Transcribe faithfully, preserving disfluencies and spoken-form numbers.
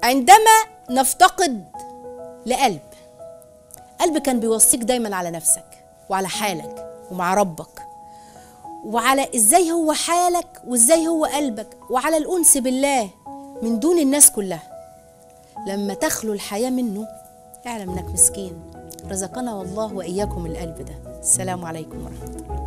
عندما نفتقد لقلب، قلب كان بيوصيك دايما على نفسك وعلى حالك ومع ربك، وعلى ازاي هو حالك وازاي هو قلبك، وعلى الأنس بالله من دون الناس كلها. لما تخلو الحياة منه اعلم انك مسكين. رزقنا والله وإياكم القلب ده. السلام عليكم ورحمة الله.